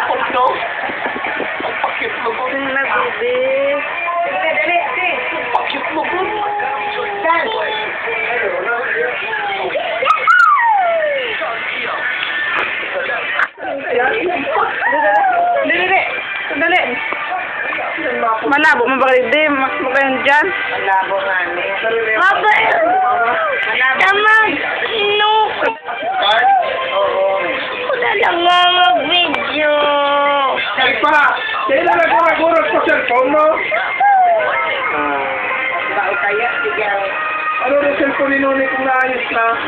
no? Ang pakit mo po. Ang nabibig. Dali, dali, dali. Ang pakit mo po. Saan? Dali. Sandali. Malabo mo ba kayo? Mas mo kayo dyan. Malabo nga niya. Maba eh. Tama. No. Card? Oo. Wala lang nga mag-video. Ay pa! Kailan nagkakagurat sa cellphone mo? Baka kaya, sige. Ano yung cellphone ni Nuni kung naayos na?